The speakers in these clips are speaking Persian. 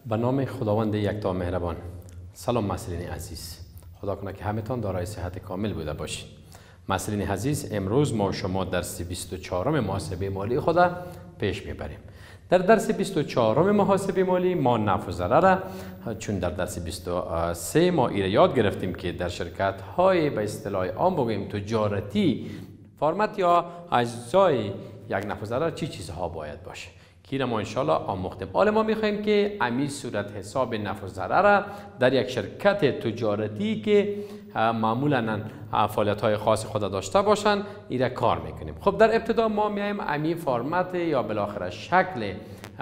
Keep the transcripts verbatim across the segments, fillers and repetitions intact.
به نام خداوند یکتا مهربان. سلام مسئولین عزیز، خدا کنه که همتان دارای صحت کامل بوده باشید. مسئولین عزیز، امروز ما شما درس بیست و چهارم محاسبه مالی خود پیش میبریم. در درس بیست و چهارم محاسبه مالی ما نفع و ضرر، چون در درس بیست و سه ما ایره یاد گرفتیم که در شرکت های به اصطلاح عام بگوییم تجارتی فرمت یا اجزای یک نفع و ضرر چی چیزها باید باشه که ما انشالله آموختیم. حالا ما میخوایم که امی صورت حساب نفع و ضرر در یک شرکت تجارتی که معمولا فعالیت های خاص خود داشته باشند ایره کار میکنیم. خب در ابتدا ما میایم امی فرمت یا بالاخره شکل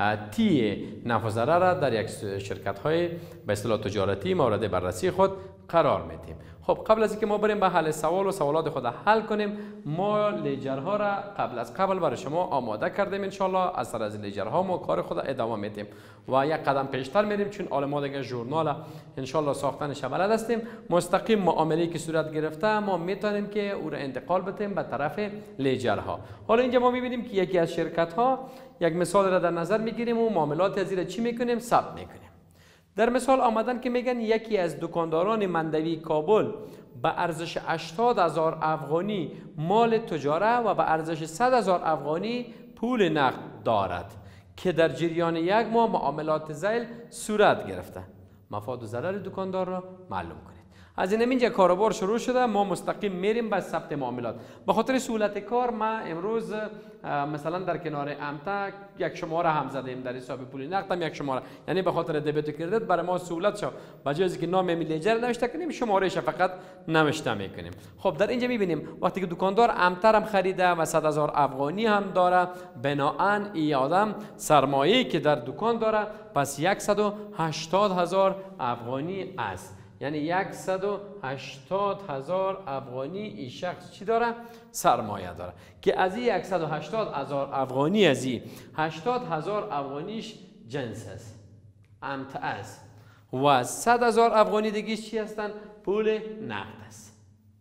تی نفع و ضرر را در یک شرکت های به اصطلاح تجارتی مورد بررسی خود قرار میدیم. خب قبل از اینکه ما بریم به حل سوال و سوالات خود حل کنیم، ما لیجرها را قبل از قبل برای شما آماده کردیم. انشالله از سر از لیجرها ما کار خود ادامه میدیم و یک قدم پیشتر میریم، چون حالا ما دیگه ژورنال انشالله ساختنش بلد هستیم. مستقیم معامله که صورت گرفته ما میتونیم که او را انتقال بدیم به طرف لیجرها. حالا اینجا ما میبینیم که یکی از شرکت ها، یک مثال را در نظر میگیریم و معاملات از این چی میکنیم؟ ثبت میکنیم. در مثال آمدن که میگن یکی از دکانداران مندوی کابل به ارزش هشتاد هزار افغانی مال تجاره و به ارزش صد هزار افغانی پول نقد دارد که در جریان یک ماه معاملات ذیل صورت گرفته. مفاد و ضرر دکاندار را معلوم کنید. از این اینجا کاروبار شروع شده، ما مستقیم میریم به ثبت معاملات. به خاطر سهولت کار ما امروز مثلا در کنار امتا یک شماره هم زدیم، در حساب پول نقد هم یک شماره، یعنی به خاطر دبیت و کردیت برای ما سهولت شد. به جای اینکه نام لیجر نوشته کنیم شمارهش فقط نوشته میکنیم. خب در اینجا میبینیم وقتی که دکاندار امتر هم خریده و صد هزار افغانی هم داره، بناهن این آدم سرمایه‌ای که در دکان داره پس صد و هشتاد هزار افغانی است. یعنی صد و هشتاد هزار افغانی این شخص چی داره؟ سرمایه داره که از این صد و هشتاد هزار افغانی، از این هشتاد هزار افغانیش جنس است، امتع است، و صد هزار افغانی دیگه چی هستن؟ پول نقد است.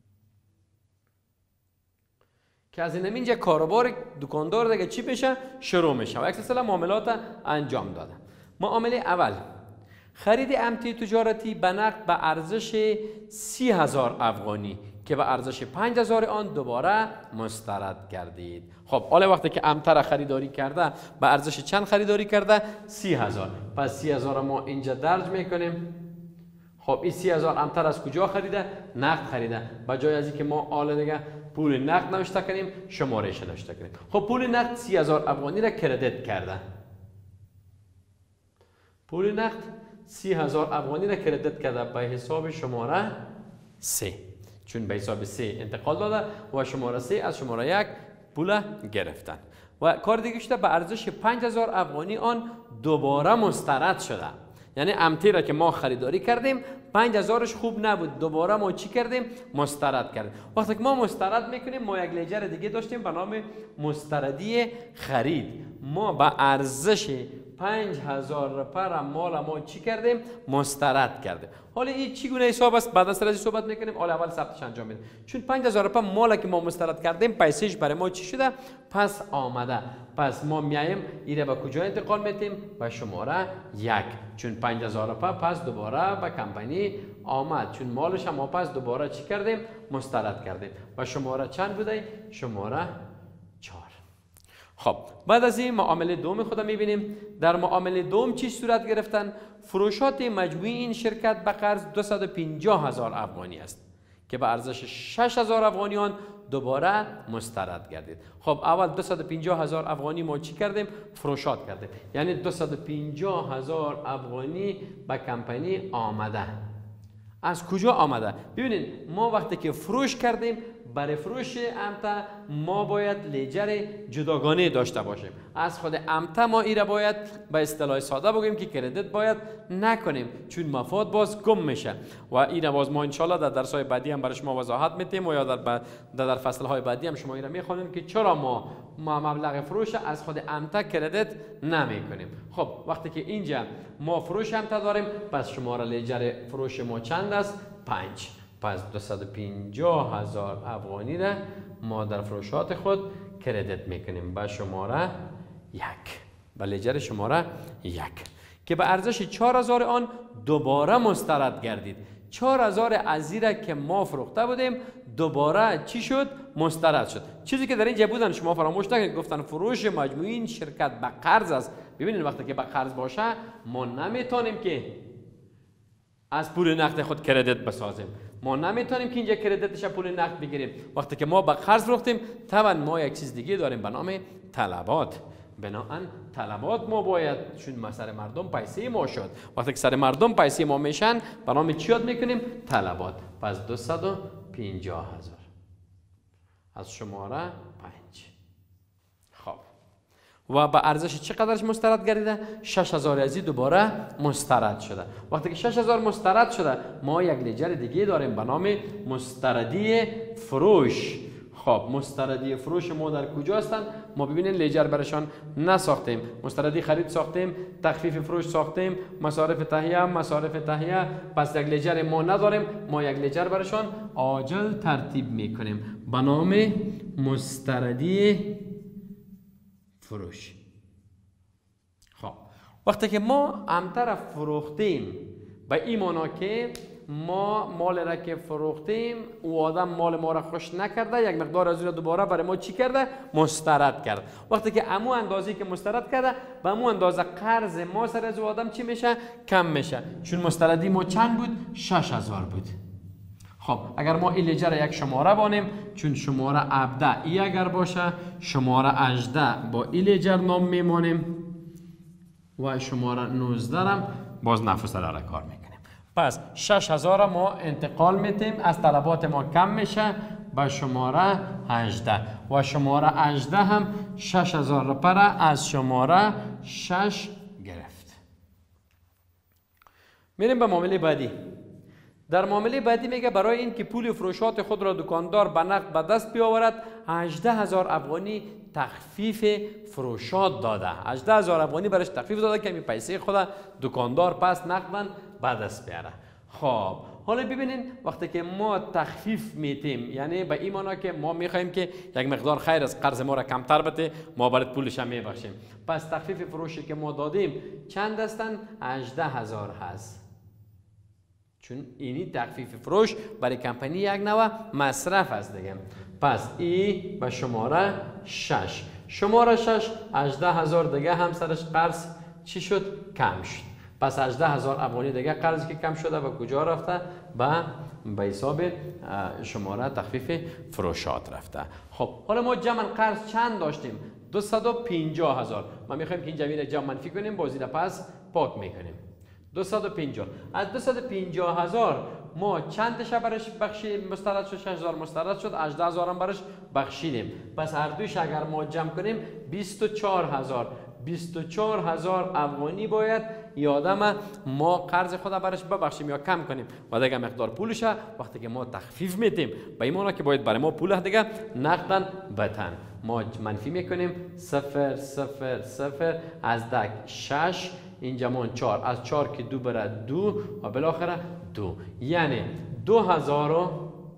که از این اینجا کاروبار دکاندار دیگه چی بشه؟ شروع میشه و اکثر معاملات انجام داده. معامله اول، خرید امتی تجارتی به نقد به ارزش سی هزار افغانی که به ارزش پنج هزار آن دوباره مسترد گردید. خب حالا وقتی که امتر را خریداری کرده به ارزش چند خریداری کرده؟ سی هزار. پس سی هزار ما اینجا درج میکنیم. خب این سی هزار امتر از کجا خریده؟ نقد خریده. به جای از اینکه ما حالا دیگه پول نقد نوشته کنیم شمارهش نوشته کنیم. خب پول نقد سی هزار افغانی را کردیت کرده. پول نقد سی هزار افغانی را کردیت کرده به حساب شماره سه، چون به حساب سه انتقال داده و شماره سه از شماره یک پول گرفتن و کار دیگه شده به ارزش پنج هزار افغانی آن دوباره مسترد شده. یعنی امتی را که ما خریداری کردیم پنج هزارش خوب نبود، دوباره ما چی کردیم؟ مسترد کردیم. وقتی که ما مسترد میکنیم ما یک لیجر دیگه داشتیم به نام مستردی خرید. ما به ارزش پنج هزار پر مال ما چی کردیم؟ مسترد کردیم. حالا این چگونه حساب است؟ بعد از سرازی صحبت میکنیم. حالا اول ثبتش انجام میدیم، چون پنج هزار پر مال که ما مسترد کردیم پیسش برای ما چی شده؟ پس آمده. پس ما میایم ایره به کجا انتقال میدیم؟ به شماره یک، چون پنج هزار پر پس دوباره به کمپانی آمد، چون مالش ما پس دوباره چی کردیم؟ مسترد کردیم. و شماره چند بوده؟ شماره چهار. خب بعد از این معامله دوم خود میبینیم. در معامله دوم چی صورت گرفتن؟ فروشات مجموعی این شرکت به قرض دویست و پنجاه هزار افغانی است که به ارزش شش هزار افغانی آن دوباره مسترد گردید. خب اول دویست و پنجاه هزار افغانی ما چی کردیم؟ فروشات کردیم، یعنی دویست و پنجاه هزار افغانی به کمپانی آمده. از کجا آمده؟ ببینید ما وقتی که فروش کردیم برای فروش امتا ما باید لیجر جداگانه داشته باشیم. از خود امتا ما ایره باید به اصطلاح ساده بگیم که کردیت باید نکنیم، چون مفاد باز گم میشه و ایره باز ما انشالله در درس های بعدی هم برای شما وضاحت میتیم و یا در, ب... در, در فصل های بعدی هم شما ایره میخوانیم که چرا ما ما مبلغ فروش از خود امتا کردیت نمی کنیم. خب وقتی که اینجا ما فروش امتا داریم پس شماره لیجر فروش ما چند است؟ پنج. پس دویست و پنجاه هزار افغانی را ما در فروشات خود کردیت میکنیم به شماره یک، به لیجر شماره یک که به ارزش چهار هزار آن دوباره مسترد گردید. چهار هزار از زیر که ما فروخته بودیم دوباره چی شد؟ مسترد شد. چیزی که در اینجا بودن شما فراموش نکنید، گفتن فروش مجموعی این شرکت به قرض است. ببینید وقتی که به قرض باشه ما نمیتونیم که از پول نقد خود کردیت بسازیم، ما نمیتونیم که اینجا کردیتش پول نقد بگیریم. وقتی که ما به قرض فروختیم طبعا ما یک چیز دیگه داریم به نام طلبات. بنابراین طلبات ما باید، چون ما سر مردم پیسه ما شد، وقتی که سر مردم پیسه ما میشن به نام چی یاد میکنیم؟ طلبات. پس دویست و پنجاه هزار از شماره پنج. خب و به ارزش چقدرش مسترد گردیده؟ شش هزار ازی دوباره مسترد شده. وقتی که شش هزار مسترد شده ما یک لیجر دیگه داریم به نام مستردی فروش. خب مستردی فروش ما در کجا هستن؟ ما ببینید لیجر برشان نساختیم. مستردی خرید ساختیم، تخفیف فروش ساختیم، مصارف تهیه، مصارف تهیه. پس یک لیجر ما نداریم، ما یک لیجر برشان عاجل ترتیب میکنیم به نام مستردی فروش. خب وقتی که ما امتر فروختیم به این معنا که ما مال را که فروختیم او آدم مال ما را خوش نکرده، یک مقدار از اون دوباره برای ما چی کرده؟ مسترد کرد. وقتی که امو اندازی که مسترد کرده به امو اندازه قرض ما سر از او آدم چی میشه؟ کم میشه. چون مستردی ما چند بود؟ شش هزار بود. خب اگر ما این لیجر یک شماره بانیم، چون شماره هفده ای اگر باشه، شماره هجده با این لیجر نام میمانیم و شماره نوزده هم باز نفس را کار میکنیم. پس شش هزار ما انتقال میتیم، از طلبات ما کم میشه به شماره هجده و شماره هجده هم شش هزار پر از شماره شش گرفت. میریم به معامله بعدی. در معامله بعدی میگه برای این که پول فروشات خود را دکاندار به نقد به دست بیاورد هجده هزار افغانی تخفیف فروشات داده. هجده هزار افغانی برش تخفیف داده که می پیسه خود دکاندار پس نقدن به دست بیاره. خب حالا ببینین وقتی که ما تخفیف میتیم، یعنی به این معنا که ما میخوایم که یک مقدار خیر از قرض ما را کمتر بده، ما برات پولش هم میبخشیم. پس تخفیف فروشی که ما دادیم چند هستن؟ هجده هزار هست. چون اینی تخفیف فروش برای کمپانی یک نوع مصرف است دیگه. پس ای به شماره شش، شماره شش هجده هزار دیگه هم سرش قرض چی شد؟ کم شد. پس هجده هزار افغانی دیگه قرض که کم شده و کجا رفته؟ به به حساب شماره تخفیف فروشات رفته. خب حالا ما جمع قرض چند داشتیم؟ دویست و پنجاه هزار. ما میخوایم که این جمعی را جمع منفی کنیم، بازی را پس پاک میکنیم. دویست و پنجاه از دویست و پنجاه هزار ما چندش برش بخشید؟ مسترد شد، شش هزار مسترد شد، هجده هزار هم برش بخشیدیم. پس هر دوش اگر ما جمع کنیم بیست و چهار هزار. بیست و چهار هزار افغانی باید یادم ما قرض خود برش ببخشیم یا کم کنیم و دیگه مقدار پولشه وقتی که ما تخفیف میتیم به این معنا که باید برای ما پول دیگه نقدن بتن. ما منفی میکنیم صفر صفر صفر از دک شش، اینجا من چهار، از چهار که دو بره دو و بالاخره دو، یعنی دو هزار و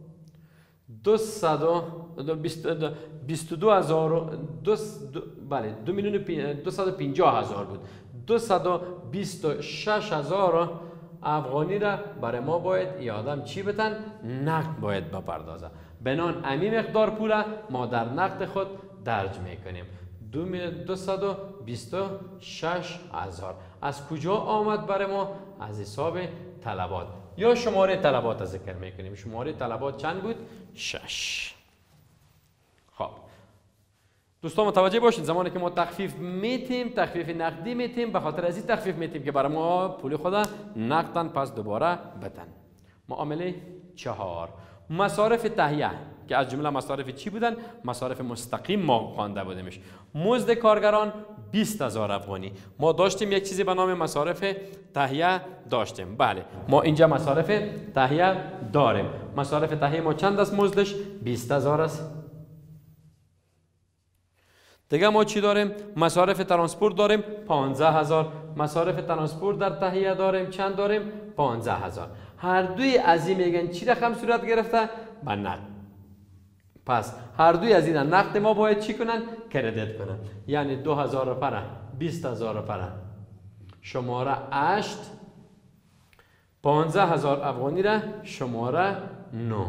دویست و بیست و دو هزار و بله دو میلیون دویست و پنجاه هزار بود. دویست و بیست و شش هزار افغانی را برای ما باید ای آدم چی بتن؟ نقد باید بپردازه. بنان امی مقدار پول ما در نقد خود درج میکنیم. دویست و بیست و شش هزار از کجا آمد برای ما؟ از حساب طلبات یا شماره طلبات ذکر میکنیم. شماره طلبات چند بود؟ شش. خب دوستان متوجه باشید زمانی که ما تخفیف میتیم، تخفیف نقدی میتیم، به خاطر از این تخفیف میتیم که برای ما پول خود نقدن پس دوباره بدن. معامله چهار، مصارف تهیه که از جمله مصارف چی بودن؟ مصارف مستقیم ما خوانده بودیمش. مزد کارگران بیست هزار افغانی. ما داشتیم یک چیزی به نام مصارف تهیه داشتیم. بله ما اینجا مصارف تهیه داریم. مصارف تهیه ما چند است؟ مزدش بیست هزار است. دیگه ما چی داریم؟ مصارف ترانسپورت داریم پانزده هزار. مصارف ترانسپورت در تهیه داریم چند داریم؟ پانزده هزار. هر دوی از این میگن چی رقم صورت گرفته؟ به نقد. پس هر دوی از این نقد ما باید چی کنن؟ کردیت کنن. یعنی دو هزار پره، بیست هزار پره. شماره هشت، پانزده هزار افغانی را شماره نه.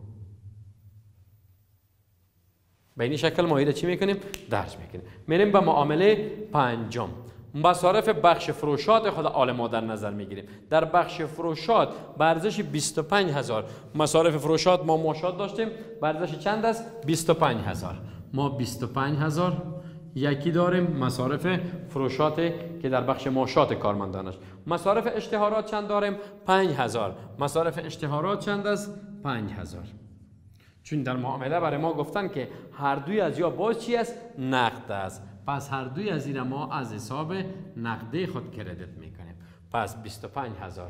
به این شکل ما ایره چی میکنیم؟ درج میکنیم. میریم به معامله پنجم. مصارف بخش فروشات خود آل ما در نظر میگیریم. در بخش فروشات به ارزش بیست و پنج هزار مصارف فروشات ما ماشات داشتیم. به ارزش چند است؟ بیست و پنج هزار. ما بیست و پنج هزار یکی داریم مصارف فروشات که در بخش ماشات کارمندانش. مصارف اشتهارات چند داریم؟ پنج هزار. مصارف اشتهارات چند است؟ پنج هزار. چون در معامله برای ما گفتن که هر دوی از یا باز چی است؟ نقد است. پس هر دوی از این ما از حساب نقدی خود کردیت میکنیم. پس بیست و پنج هزار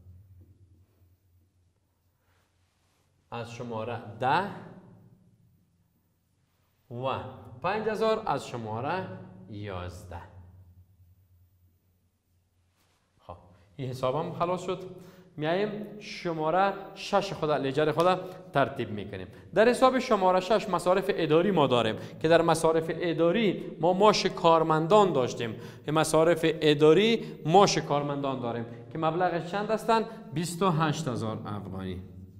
از شماره ده و پنج هزار از شماره یازده. خب این حسابم خلاص شد. میایم شماره شش خود لجر خود ترتیب میکنیم. در حساب شماره شش مصارف اداری ما داریم که در مصارف اداری ما ماش کارمندان داشتیم. مصارف اداری ماش کارمندان داریم که مبلغش چند هستند؟ بیست و هشت هزار افغانی.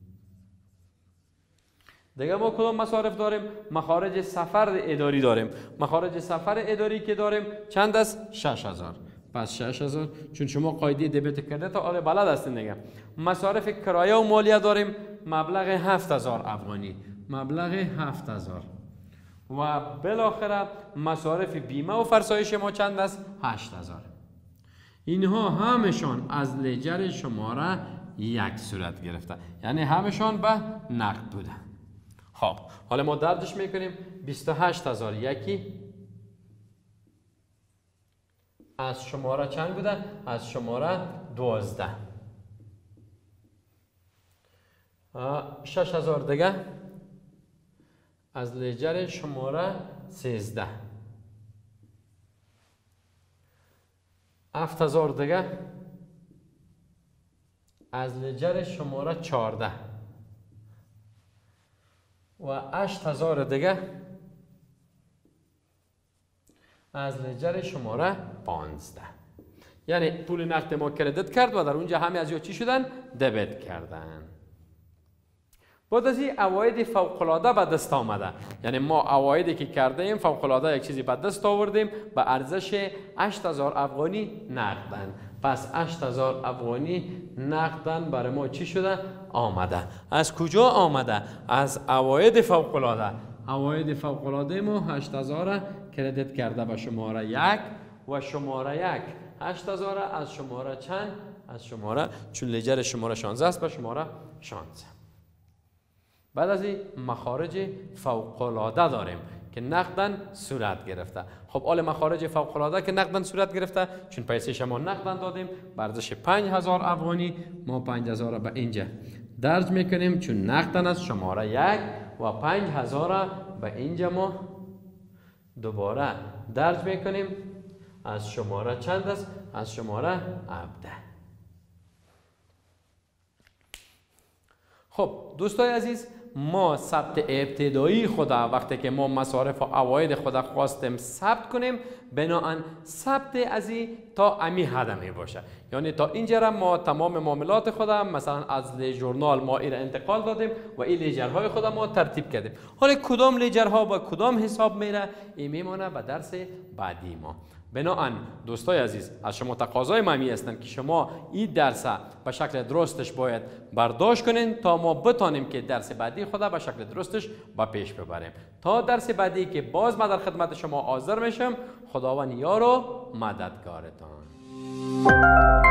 دیگه ما کدام مصارف داریم؟ مخارج سفر اداری داریم. مخارج سفر اداری که داریم چند است؟ شش هزار. پس شش هزار، چون شما قاعده دبیت کرده تا آل بلد هستین دیگه. مصارف کرایه و مالیه داریم مبلغ هفت هزار افغانی. مبلغ هفت هزار. و بالاخره مصارف بیمه و فرسایش ما چند است؟ هشت هزار. اینها همشان از لجر شماره یک صورت گرفته، یعنی همشان به نقد بوده. خب حالا ما درجش میکنیم. بیست و هشت هزار یکی از شماره چند بوده؟ از شماره دوازده. شش هزار دیگه از لجر شماره سیزده. هفت هزار دیگه از لجر شماره چهارده و هشت هزار دیگه از لجر شماره پانزده. یعنی پول نقد ما کردیت کرد و در اونجا همه از یا چی شدن؟ دبیت کردن. بعد از این عواید فوق العاده به دست آمده، یعنی ما عوایدی که کرده ایم فوق العاده یک چیزی به دست آوردیم به ارزش هشت هزار افغانی نقدن. پس هشت هزار افغانی نقدن برای ما چی شده؟ آمده. از کجا آمده؟ از عواید فوق العاده. عواید فوق العاده ما هشت هزار کردیت کرده به شماره یک و شماره یک هشت هزار از شماره چند؟ از شماره چون لجر شماره شانزده است به شماره شانزده. بعد از این مخارج فوق العاده داریم که نقدن صورت گرفته. خب آل مخارج فوق العاده که نقدن صورت گرفته چون پیسش ما نقدن دادیم به ارزش پنج هزار افغانی. ما پنج هزار به اینجا درج میکنیم چون نقدن از شماره یک و پنج هزار به اینجا ما دوباره درج میکنیم از شماره چند است؟ از شماره هفده. خب دوستای عزیز، ما ثبت ابتدایی خدا وقتی که ما مصارف و عواید خدا خواستیم ثبت کنیم، بناهن ثبت از این تا امی حد می باشه. یعنی تا اینجا را ما تمام معاملات خدا مثلا از ژورنال ما ایره انتقال دادیم و این لیجرهای خدا ما ترتیب کردیم. حالا کدام لیجرها با کدام حساب میره این میمونه به درس بعدی ما. بناهن دوستای عزیز، از شما تقاضای ما می هستند که شما این درس به شکل درستش باید برداشت کنین تا ما بتانیم که درس بعدی خدا به شکل درستش با پیش ببریم. تا درس بعدی که باز من در خدمت شما حاضر میشم، خداوند یار و مددگارتان.